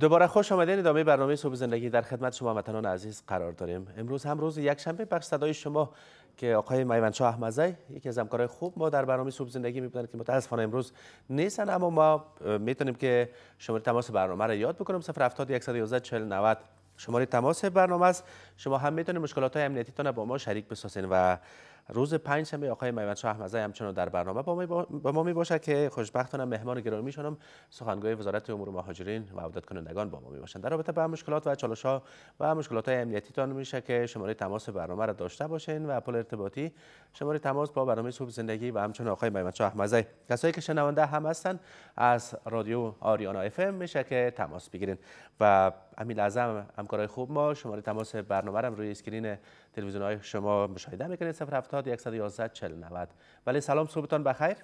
دوباره خوش آمدین. ادامه برنامه صبح زندگی در خدمت شما هموطنان عزیز قرار داریم. امروز هم روز یکشنبه بخش صدای شما که آقای میوندشاه احمدزی یکی از همکارای خوب ما در برنامه صبح زندگی میبودن که متاسفانه امروز نیستن، اما ما میتونیم که شماره تماس برنامه را یاد بکنیم. 070 111 40 90 شماره تماس برنامه است. شما هم میتونید مشکلات های امنیتیتان با ما شریک بسازین و روز پنجشنبه آقای میوندشاه احمدزی همچنان در برنامه با ما می باشد که خوشبختانه مهمان گرامیشان هم سخنگوی وزارت امور مهاجرین و عودت کنندگان با ما می باشند. در رابطه با مشکلات و چالش‌ها و مشکلات امنیتیتان میشه که شماره تماس برنامه را داشته باشین و پل ارتباطی شماره تماس با برنامه صبح زندگی و همچنان آقای میوندشاه احمدزی. کسایی که شنونده هم هستند از رادیو آریانا اف ام میشه که تماس بگیرین و امین اعظم همکارای خوب ما شماره تماس برنامه را روی اسکرین تلویزیون های شما مشاهده میکنید. 070 111 40 90. ولی سلام، صبحتان بخیر.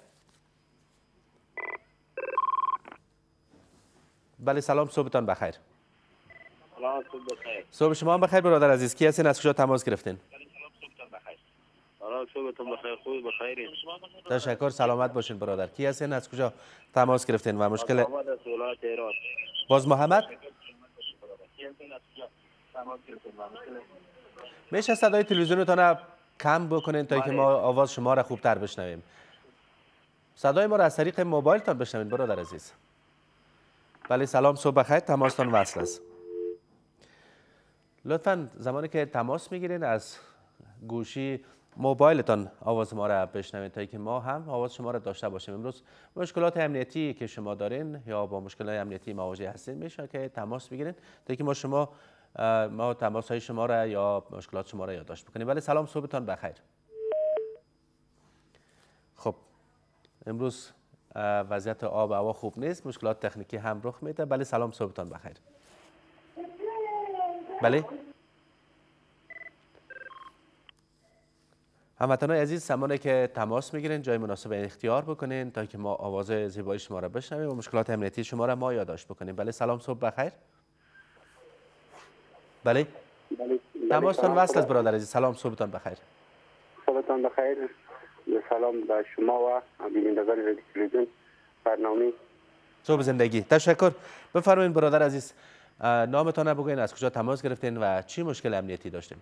بله سلام، صبحتان بخیر. سلام، صبح بخیر. صبح شما هم بخیر برادر عزیز. کی هستین، از کجا تماس گرفتین؟ سلام، صبحتان بخیر. سلام، صبحتون بخیر. خوب بخیرین. تشکر، سلامت باشین برادر. کی هستین، از کجا تماس گرفتین و مشکل؟ محمد از ولایت هرات. باز محمد؟ میشه صدای تلویزیونتان کم بکنین تا که ما آواز شما را خوبتر بشنویم. صدای ما را از طریق موبایلتان بشنوید برادر عزیز. بله سلام، صبح بخیر. تماستان وصل است. لطفاً زمانی که تماس میگیرین از گوشی موبایلتان آواز ما را بشنوید تا که ما هم آواز شما را داشته باشیم. امروز مشکلات امنیتی که شما دارین یا با مشکلات امنیتی مواجه هستین میشه که تماس بگیرین تا که ما تماس های شما را یا مشکلات شما را یادداشت بکنیم. ولی سلام، صبحتان بخیر. خب امروز وضعیت آب و هوا خوب نیست، مشکلات تکنیکی هم رخ میده. بله سلام، صبحتان بخیر. بله هموطنان عزیز، زمانی که تماس میگیرین جای مناسب اختیار بکنین تا که ما آواز زیبای شما را بشنویم و مشکلات امنیتی شما را ما یادداشت بکنیم. بله سلام، صبح بخیر. بله تماستان وصل است برادر عزیز. سلام، صبحتان بخیر. صبحتان بخیر. سلام به شما و بینندگان رادیو تلویزیون برنامه صبح زندگی. تشکر. بفرمایید برادر عزیز، نامتان بگوین، از کجا تماس گرفتین و چی مشکل امنیتی داشتین؟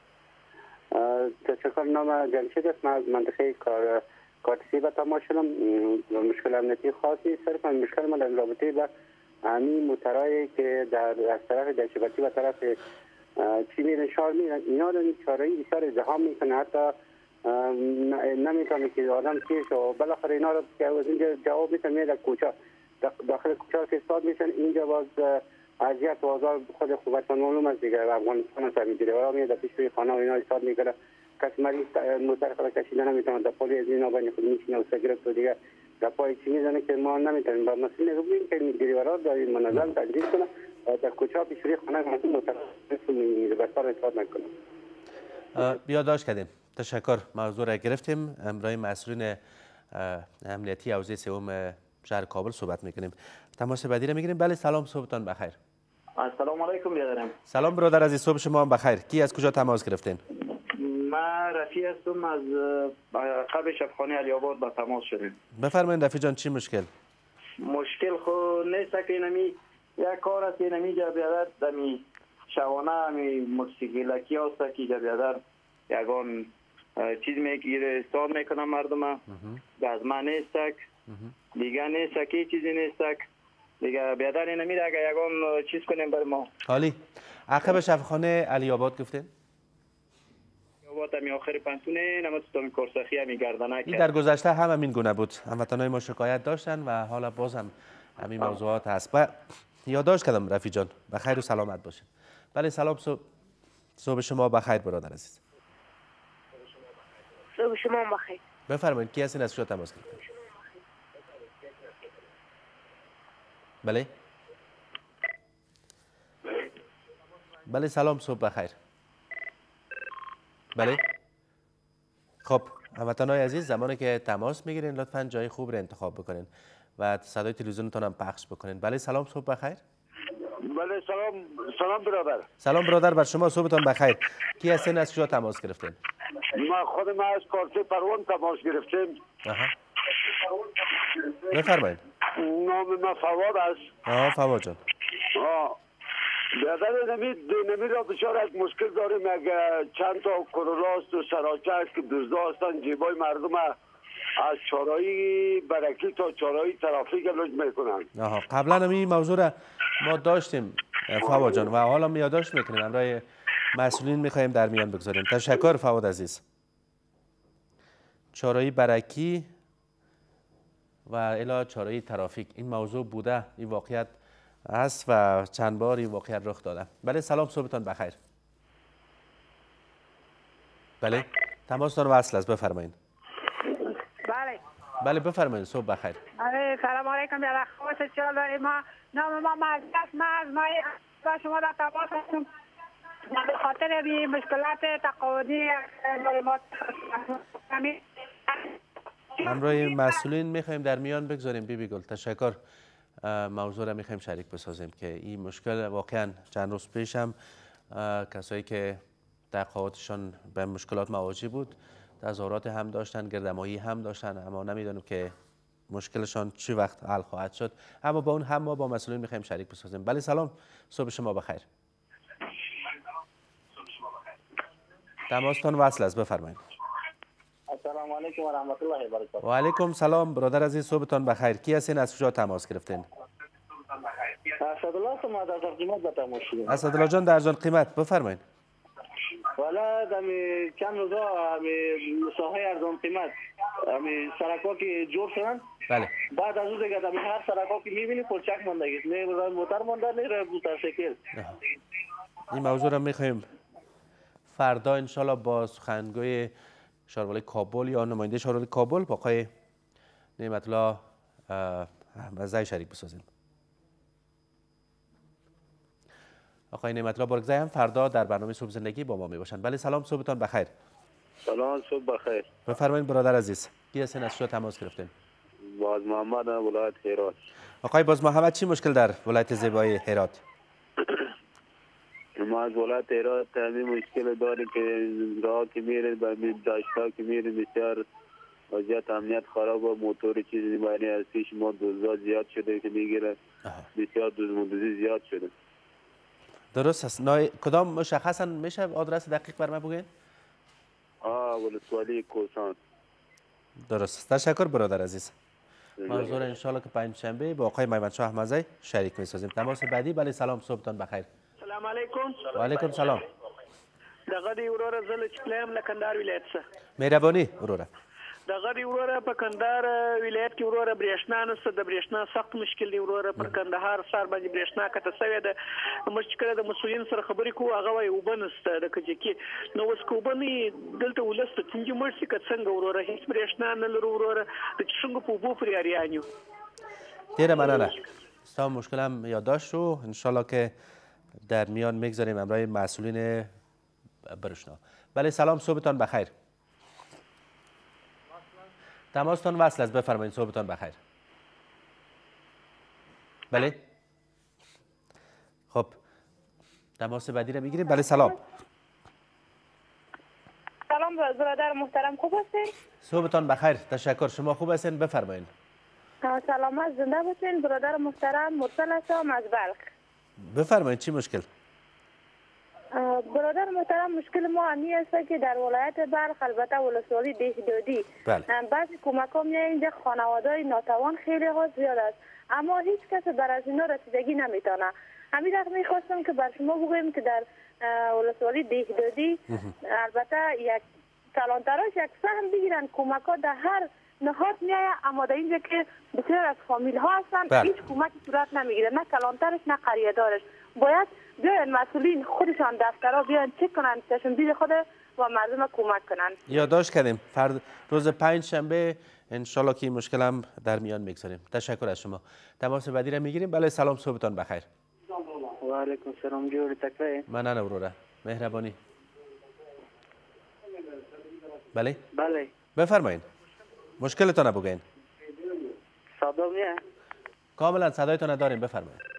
تشکر. نام جمشید است. من از منطقه کارتسی به تماس شدم. مشکل امنیتی خاصی صرفا مشکل ما در رابطه با همین موترایی که از طرف جنشبتی و طرف چی میرن شار میرن، اینا رو چاره‌ای بسیار ازدحام میکنه، حتی نمیتونه که آدم پیش و بالاخره اینا رو که از اینجا جواب میتونه در کوچه داخل کوچه که استاد میشن. اینجا باز اذیت و آزار خود خوبتان معلوم است دیگه. افغانستان هم میگیره و میاد پیش روی خانه و اینا استاد میکنه. کسی مریض موتر خود کشیده نمیتونه در پای از اینا بین خود میشینه و سگرت و دیگه در پای چی میزنه که ما نمیتونیم با مسئله بگیم که میگیری ورا داریم منظم تدریس کنه در کوچه پیش روی خانه ما موتر بسیار استاد نکنه. یادداشت کردیم. تشکر. موضوع را گرفتیم. امروز مسئولین امنیتی حوزه سوم شهر کابل صحبت میکنیم. تماس بعدی را میگیریم. بله سلام، صبحتان بخیر. السلام علیکم برادرم. سلام برادر عزیز، صبح شما هم بخیر. کی از کجا تماس گرفتین؟ من رفیع هستم، از قبل شفخانه علی آباد با تماس شدیم. بفرمایید رفیع جان، چی مشکل؟ مشکل خو نیست که اینمی یک کار است، اینمی جا بیادر دمی شوانه همی موتوسیکلکی هست که جا بیادر یکان چیز میگیره استاد میکنم مردم گازما نیستک دیگه نیستک، هیچ چیزی نیستک دیگه. بیادر اینمی را اگر یکان چیز کنیم بر ما. حالی عقب شفخانه علی آباد گفتین؟ آباد همی آخر پنتونه نمت تامی کارسخی همی گردنه این در گذشته هم همین گونه بود. هموطنای ما شکایت داشتن و حالا باز هم همین موضوعات هست. یادداشت کردم رفیع جان. بخیر و سلامت باشید. بله سلام، صبح شما بخیر برادر عزیز. صبح شما بخیر. بفرمایید کی هستین، از کجا تماس گرفتین؟ بله بله سلام، صبح بخیر. بله خب هموطنای عزیز، زمانی که تماس میگیرین لطفاً جای خوب رو انتخاب بکنین و صدای تلویزیونتون هم پخش بکنین. بله سلام، صبح بخیر. بله سلام برادر. سلام برادر، بر شما صبحتان بخیر. کی هستین، از کجا تماس گرفتین؟ ما از کارت پروان تماس گرفتیم. بفرمایید. نام ما فواد است. فواد جان. بیادر نمی را بسیار یک مشکل داریم. یک چند تا کرولاست و سراچه که دزده هستن جیبای مردم از چارایی برکی تا چارایی ترافیک لج میکنن. قبلا هم این موضوع را ما داشتیم فواد جان و حالا هم یادداشت میکنیم، همراه مسئولین میخوایم در میان بگذاریم. تشکر فواد عزیز. چارایی برکی و الی چارایی ترافیک این موضوع بوده، این واقعیت است و چند بار این واقعیت رخ داده. بله سلام، صبحتان بخیر. بله تماستان وصل است، بفرمایید. بله بفرمایید، صبح بخیر. سلام علیکم. یا خوش چال داریم. ما نام ما مجلس مای با شما در تماس هستم به خاطر بی مشکلات تقاعدی ما همراه مسئولین میخوایم در میان بگذاریم. بیبی گل تشکر. موضوع را میخوایم شریک بسازیم که این مشکل واقعا چند روز پیش هم کسایی که تقاعدشان به مشکلات مواجه بود تظاهرات هم داشتن، گردهمایی هم داشتن، اما نمیدونم که مشکلشان چی وقت حل خواهد شد. اما با اون هم ما با مسئولین میخوایم شریک بسازیم. بله سلام، صبح شما بخیر. تماستان وصل است، بفرمایید. السلام علیکم و رحمت الله و برکاته. و علیکم سلام برادر عزیز، صبحتان بخیر. کی هستین، از کجا تماس گرفتین؟ اسدالله ما در قیمت به تماس شدیم. اسدالله جان در جان قیمت، بفرمایید. والا دمی چند روزا می ساحه ارزان قیمت می سرکا که جور شدن. بله. بعد از اون دیگه دمی هر سرکا که میبینی پرچک ماندگی، نه موتر مانده نه راه موتورسیکل. این موضوع را میخوایم فردا انشالله با سخنگوی شاروالی کابل یا نماینده شاروالی کابل با آقای نعمت الله احمدزی شریک بسازیم. آقای نعمت الله بارگزی هم فردا در برنامه صبح زندگی با ما می باشند. بله سلام، صبحتان بخیر. سلام، صبح بخیر. بفرمایید برادر عزیز، کی هستین، از کجا تماس گرفتین؟ باز محمد، ولایت هرات. آقای باز محمد چی مشکل در ولایت زیبای هرات؟ ما از ولایت هرات همین مشکل داریم که راه که میره به داشتا که میره بسیار وضعیت امنیت خراب و موتور چیزی بانی از پیش ما دزدها زیاد شده که میگیره، بسیار دزدی زیاد شده. درست است. کدام مشخصا میشه آدرس دقیق بر ما بگین؟ ولسوالی کوسان. درست است. تشکر برادر عزیز. موضوع را انشالله که پنجشنبه با آقای میوندشاه احمدزی شریک میسازیم. تماس بعدی. بله سلام، صبحتان بخیر. سلام علیکم. و علیکم سلام. دغه دی وروره زل چپلیم لکندار ولایت څخه. مهرباني وروره. دغه دی وروره په کندهار ولایت کې وروره برېښنا نشته، د برېښنا سخت مشکل دی وروره. پر کندهار ښار باندې برېښنا کته سوې ده. مشکل د مسؤلین سره خبرې کوو، هغه وایي اوبه نشته د کجکي. نو اوس که اوبه نه دلته ولس ته څنګه مړ شي که څنګه وروره، هېڅ برېښنا نه لرو وروره، د څنګه په اوبو پرې اریان یو. ډېره مننه. ستا مشکل هم یادداشت شو، انشالله که در میان میگذاریم همراه مسئولین برشنا. بله سلام، صبحتان بخیر. تماستان وصل است، بفرمایید. صبحتان بخیر. بله خب تماس بعدی را میگیریم. بله سلام. سلام برادر محترم، خوب هستین؟ صبحتان بخیر، تشکر. شما خوب هستین؟ بفرمایید. سلامت زنده باشین. برادر محترم مرسل هستم از بلخ. بفرمایید چی مشکل؟ برادر محترم مشکل ما همی است که در ولایت بلخ البته ولسوالی دهدادی بعضی کمک ها میاد اینجا خانواده‌های ناتوان خیلی ها زیاد است، اما هیچ کس بر از اینا رسیدگی نمیتونه. همین رقم میخواستم که بر شما بگویم که در ولسوالی دهدادی البته یک کلانتراش یک سهم بگیرن، کمک ها در هر نهاد میایه، اما در اینجا که بسیار از فامیل ها هستن هیچ کمکی صورت نمیگیره، نه کلانترش نه قریه دارش. باید بیاین مسئولین خودشان دفترها بیاین چک کنن تشنبیل خود و مردم کمک کنن. یادداشت کردیم روز پنجشنبه انشالله که این مشکل هم در میان میگذاریم. تشکر از شما. تماس بعدی را میگیریم. بله سلام، صبحتان بخیر. و علیکم سلام. جوری تکلیف؟ من وروره. مهربانی. بله بله بفرمایید. مشکلتان بگین. صدا میاد؟ کاملا صدایتان داریم، بفرمایید.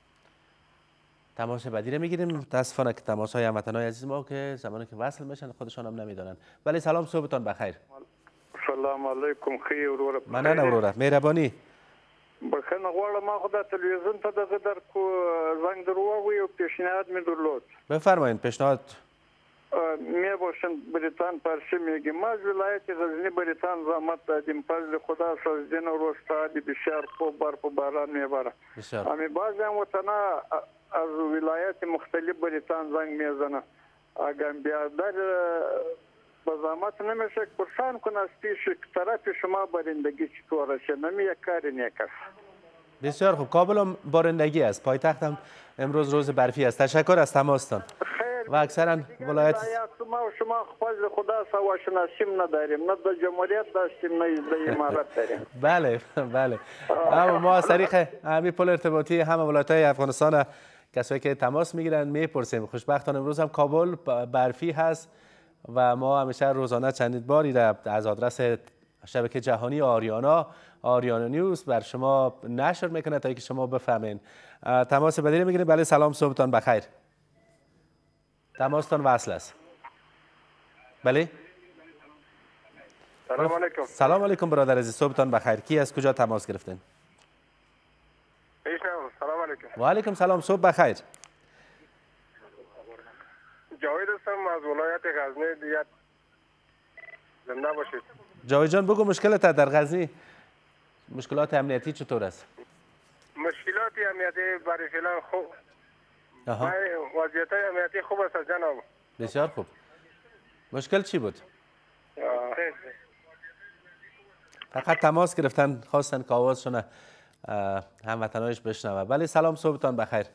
تماس بعدی رو میگیریم. متاسفانه که تماس های هموطنای عزیز ما که زمانی که وصل میشن خودشان هم نمیدونن. بله سلام، صبحتان بخیر. سلام علیکم. خیر وروره. مننه وروره. مهربانی. بخنه غواړم ما خو د تلویزیون ته دغه در کو زنگ در ووی او پیشنهاد می درلود. بفرمایید پیشنهاد. می باشند بریتان پارسی میگی ما از ولایت غزنی بریتان زحمت دادیم فضل خدا سازدین و روستادی بسیار خوب برف و باران میباره. امی بعضی هم وطنا از ولایت مختلف بریتان زنگ میزنه. اگر بیادر با زحمت نمیشه پرسان کن از پیش طرف شما بارندگی چطور است نمی یک کاری نیکست. بسیار خوب. کابل هم بارندگی است. پایتخت هم امروز روز برفی است. تشکر از تماستان. و اکثرا ولایت ما و شما فضل خدا سوا شناسیم نداریم، نه در جمهوریت داشتیم نه در امارت داریم. بله بله. اما ما از طریق همین پل ارتباطی همه ولایت‌های افغانستان کسایی که تماس میگیرن میپرسیم. خوشبختانه امروز هم کابل برفی هست و ما همیشه روزانه چندین باری از آدرس شبکه جهانی آریانا نیوز بر شما نشر میکنه تا اینکه شما بفهمین. تماس بعدی میگیریم. بله سلام، صبحتان بخیر. تماستان وصل است. بله سلام علیکم. سلام علیکم برادر عزیز، صبحتان بخیر. کی از کجا تماس گرفتین؟ سلام علیکم. و علیکم سلام، صبح بخیر. جاوید هستم از ولایت غزنی دیگه. زنده باشید. جاوید جان بگو مشکلت در غزنی مشکلات امنیتی چطور است؟ مشکلات امنیتی برای فعلا خوب. وضعیت امنیتی خوب است جناب. بسیار خوب. مشکل چی بود؟ فقط تماس گرفتن خواستن که آوازشون هموطنانش بشنوه. بله سلام، صبحتان بخیر.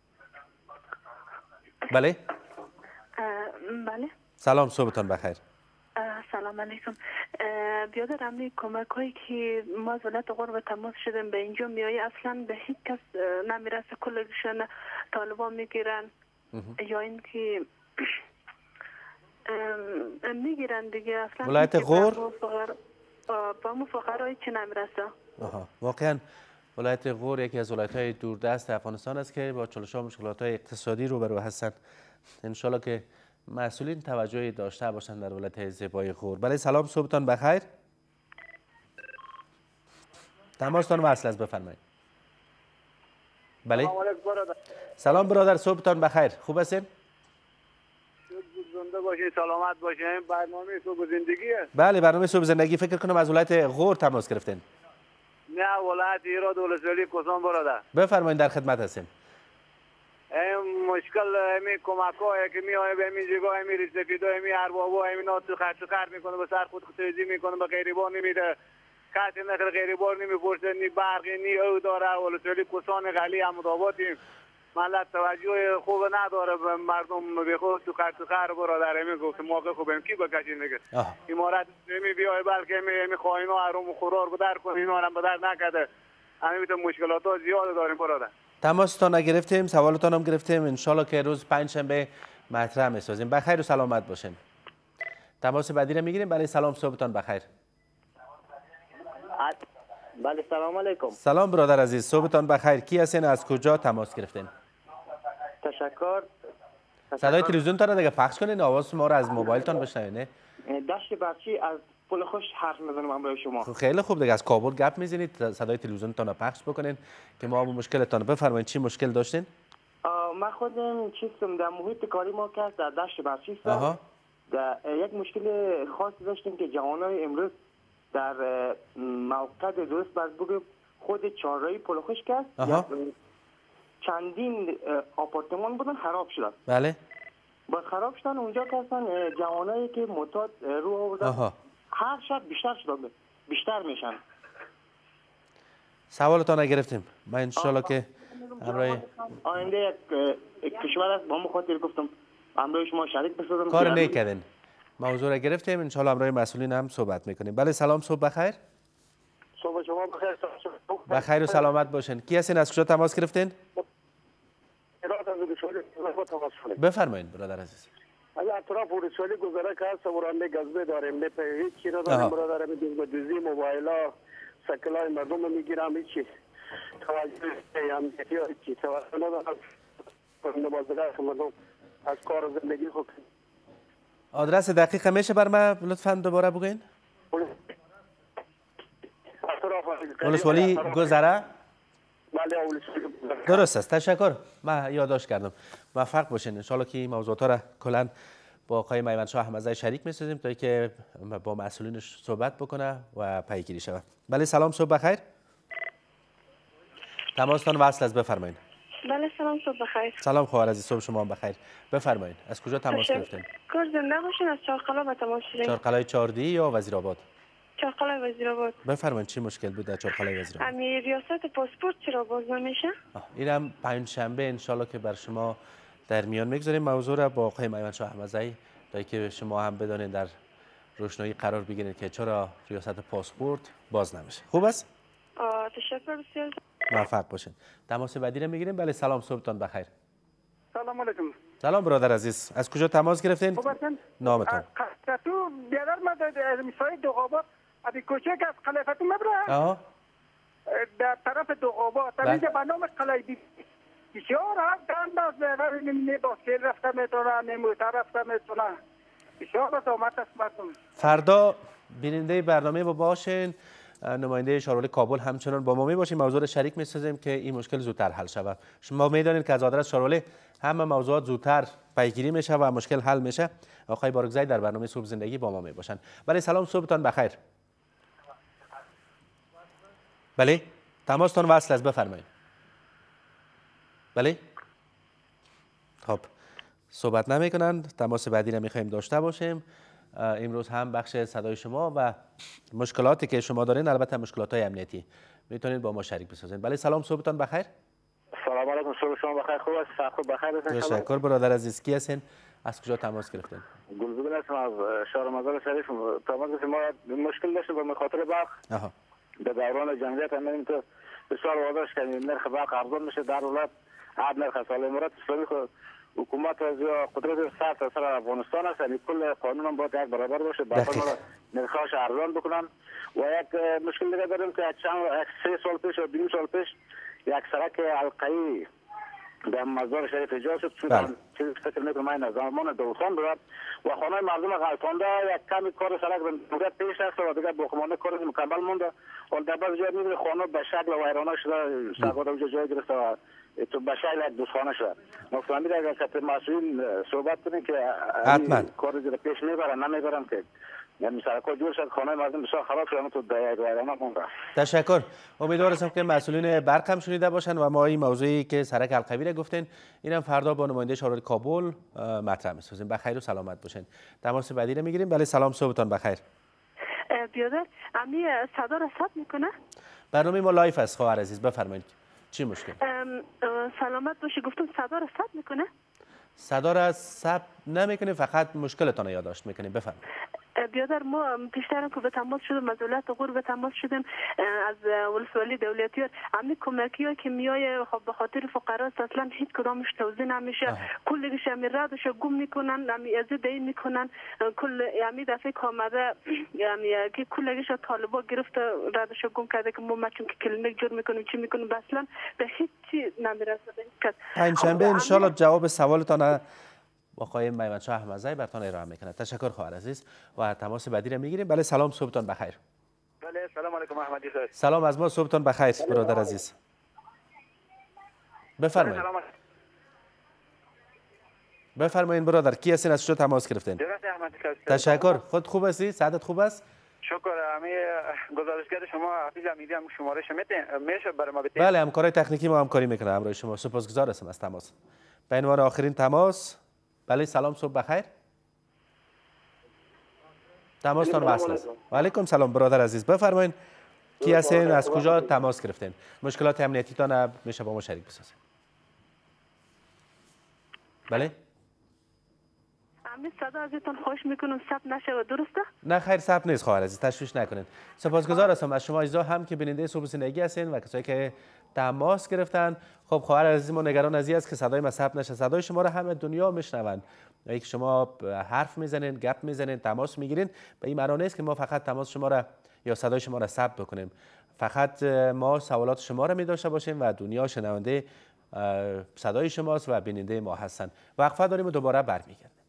بله بله سلام، صبحتان بخیر. سلام علیکم. بیادر همین کمک هایی که ما از ولایت غور تماس شدیم به اینجا میایی اصلا به هیچ کس نمیرسه. کلشون طالبان میگیرن یا اینکه میگیرن دیگه. اصلا ولایت غور با مو فقرایی چی نمیرسه. واقعا ولایت غور یکی از ولایت‌های دوردست افغانستان است که با چالش ها و مشکلات‌های اقتصادی روبرو هستند. انشالله که مسئولین توجهی داشته باشند در ولایت زیبای غور. بله سلام، صبحتان بخیر. تماستان وصل است، بفرمایید. بله سلام برادر، صبحتان بخیر. خوب هستین؟ زنده باشید، سلامت باشید. برنامه صبح زندگیه. بله برنامه صبح زندگی. فکر کنم از ولایت غور تماس گرفتین. نه ولایت ایراد ولسوالی کوسان برادر. بفرمایید در خدمت هستیم. مشکل امی کمک‌های که میاد به همین جگاه همین رسیدگی همین اربابا همین نات خرج میکنه به سر خود توزیع میکنه به غریبان نمیده. کسی نخیر غریبان نمیپرسه نی برقی نی او داره. ولسوالی کوسان غلی احمدآبادیم. ملت توجه خوب نداره به مردم به خود تو خرج برادر. همین گفت موقع خوبم کی بکشین دیگه. امارات نمی بیای بلکه همین خائنا حرام خورار بدر کنه اینا هم بدر نکرده. همین مشکلات ها زیاد داریم برادر. تماستان نگرفتیم، سوالتان هم گرفتیم. انشالله که روز پنجشنبه مطرح میسازیم. بخیر و سلامت باشین. تماس بعدی رو میگیریم. بله سلام، صبحتان بخیر. بله سلام علیکم. سلام برادر عزیز، صبحتان بخیر. کی هستین؟ از کجا تماس گرفتین؟ تشکر. صدای تلویزیونتان رو دیگه پخش کنین، آواز ما رو از موبایلتان بشنوین. دشت برچی از پل خوش حرف میزنم همراه شما. خیلی خوب دیگه، از کابل گپ میزنید، صدای تلویزیونتان رو پخش بکنین که ما با مشکلتان بفرمایید. چی مشکل داشتین؟ من خودم چیستم در محیط کاری ما که در دشت برچی است. در یک مشکل خاصی داشتیم که جوانای امروز در موقع درست باز بگم خود چهارراهی پل خوش کرد. چندین آپارتمان بودن خراب شدن. بله. با خراب شدن اونجا که اصلا جوانایی که معتاد رو آوردن هر شب بیشتر میشن. سوالتان رو گرفتیم. من انشالله که همراه آینده یک کشور است با مخاطر گفتم همراه شما شریک بسازم. کار نکردین. موضوع رو گرفتیم، انشالله همراه مسئولین هم صحبت میکنیم. بله سلام، صبح بخیر. صبح شما بخیر. بخیر و سلامت باشین. کی هستین؟ از کجا تماس گرفتین؟ بفرمایید برادر عزیز. از اطراف ولسوالی گذره که هست ورانده گزبه داریم. نه په هیچ چی نداریم برادر. می دوزی موبایلا سکلای مردم میگیرم هیچ توجه هم هیچ توجه ندارم. نمازگاه مردم از کار زندگی خود. آدرس دقیق میشه بر من لطفاً دوباره بگین؟ ولسوالی گذره درست است. تشکر. من یادداشت کردم. موفق باشین. ان شاءالله که این موضوعات را کلا با آقای میوندشاه احمدزی شریک می‌سازیم تا که با مسئولینش صحبت بکنه و پیگیری شود. بله سلام، صبح بخیر. تماستان وصل است، بفرمایید. بله سلام، صبح بخیر. سلام خواهر عزیز، صبح شما هم بخیر. بفرمایید. از کجا تماس گرفتین؟ کار زنده باشین. از چهارقلا به تماس شدیم. چهارقلای چهاردی یا وزیرآباد؟ چهارقلای وزیرآباد. بفرمایید چی مشکل بود در چهارقلای وزیرآباد؟ امی ریاست پاسپورت چرا باز نمیشه؟ اینم پنجشنبه ان شاءالله که بر شما در میان میگذاریم موضوع را با آقای میوندشاه احمدزی تا که شما هم بدانید در روشنایی قرار بگیرید که چرا ریاست پاسپورت باز نمیشه. خوب است؟ تشکر بسیار. موفق باشین. تماس بعدی را میگیریم. بله سلام، صبحتان بخیر. سلام علیکم. سلام برادر عزیز، از کجا تماس گرفتین؟ نامتون؟ تو بیادر ما در مسای دوغابات ابی کوچک از خلیفتون مبره در طرف دوغابات اینجا به نام قلعه بسیار هم دند نمی با سیل رفته میتونه نموتر رفته میتونه بسیار بسامت است مردم. فردا بیننده برنامه با باشین، نماینده شورای کابل همچنان با ما می باشیم، موضوع شریک می سازیم که این مشکل زودتر حل شود. شما میدانید که از آدرس شورای همه موضوعات زودتر پیگیری میشه و مشکل حل میشه. آقای بارگزایی در برنامه صبح زندگی با ما می باشن. بله سلام، صبحتان بخیر. بله تماستان وصل است، بفرمایید. بله خب صحبت نمیکنند. تماس بعدی را میخوایم داشته باشیم. امروز هم بخش صدای شما و مشکلاتی که شما دارین، البته مشکلات های امنیتی، میتونید با ما شریک بسازین. بله سلام، صبحتان بخیر. سلام علیکم، صبح شما بخیر. خوب است؟ خوب بخیر هستین؟ تشکر برادر عزیز. کی هستین؟ از کجا تماس گرفتین؟ گلزبین هستم از شهر مزار شریف. تماس گرفتیم. ما مشکل داشتیم به خاطر برق. در دوران جمعیت همین تو بسیار واضح که نرخ برق ارزان میشه در ولایت عاد نرخ سال امارات اسلامی حکومت از یا قدرت سر سر افغانستان است، یعنی کل قانون هم باید یک برابر باشه، باید نرخش ارزان بکنن. و یک مشکل دیگه داریم که چند 3 سال پیش و 2 سال پیش یک سرک حلقه‌ای در مزار شریف ایجاد شد. چیزی فکر میکنم این زمان دولتان بود و خانه مردم غلطانده یک کمی کار سرک به پیش است و دیگه باقیمانده کار مکمل مونده. ولی در بعضی جای میبینی خانه به شکل ویرانه شده، سرک‌ها اونجا جای گرفته و تو به شکل یک دوستخانه شده. ما فهمیدیم اگر که مسئولین صحبت کنیم که کار رو پیش میبرن نمیبرن که یعنی سرک‌ها جور شد، خانه مردم بسیار خراب شده، تو در یک ویرانه مونده. تشکر. امیدوار هستم که مسئولین برق هم شنیده باشن و ما این موضوعی که سرک حلقوی را گفتین اینم فردا با نماینده شورای کابل مطرح می‌سازیم. بخیر و سلامت باشین. تماس بعدی را میگیریم. بله سلام، صبحتان بخیر. بیادر امی صدا را ثبت میکنه؟ برنامه ما لایف است خواهر عزیز، بفرمایید چی مشکل؟ سلامت باشی. گفتم صدا را ثبت میکنه؟ صدا را ثبت نمیکنه، فقط مشکلتان را یادداشت میکنیم. بفرمایید. بیادر ما پیشتر که به تماس شدیم از دولت غور به تماس شدیم از ولسوالی دولتیار امی کمکی ها که میای خب به خاطر فقراست اصلا هیچ کدامش توزیع نمیشه. کلش امی ردش گم میکنن، امی ازده میکنن. کل امی دفعه که آمده امی که کلش طالبا گرفته ردش گم کرده که ما چون که کلینیک جور میکنیم چی میکنیم اصلا به هیچ چی نمیرسه. پنجشنبه ان شاء الله جواب سوالتان آقای میوندشاه احمدزی براتون ارائه میکنه. تشکر خواهر عزیز و تماس بعدی را میگیریم. بله سلام، صبحتان بخیر. بله سلام علیکم احمدی صاحب. سلام از ما، صبحتان بخیر برادر عزیز. بفرمایید. بفرمایید برادر، کی هستین، از کجا تماس گرفتین؟ تشکر. خود خوب هستی؟ سعادت خوب است؟ شکر. همه گزارشگر شما حفیظ امیدی هم شمارش میشه برای ما بتین؟ بله همکارای تکنیکی ما همکاری میکنه همراه شما. سپاسگزار هستم از تماس. به عنوان آخرین تماس. بله سلام، صبح بخیر. تماستان وصل است. و علیکم سلام برادر عزیز، بفرمایید کی هستین، از کجا تماس گرفتین؟ مشکلات امنیتیتان میشه با ما شریک بسازین. بله امی صدا ازتون خوش میکنم، ثبت نشه درسته؟ نه خیر ثبت نیست خواهر عزیز، تشویش نکنین. سپاسگزار هستم از شما اجزا هم که بیننده صبح زندگی هستین و کسایی که تماس گرفتن. خب خواهر عزیز ما نگران از این است که صدای ما ثبت نشه. صدای شما را همه دنیا میشنون. یک شما حرف میزنین، گپ میزنین، تماس میگیرین، به این معنی نیست که ما فقط تماس شما را یا صدای شما را ثبت بکنیم. فقط ما سوالات شما را می داشته باشیم و دنیا شنونده صدای شماست و بیننده ما هستن. وقفه داریم و دوباره برمیگردیم.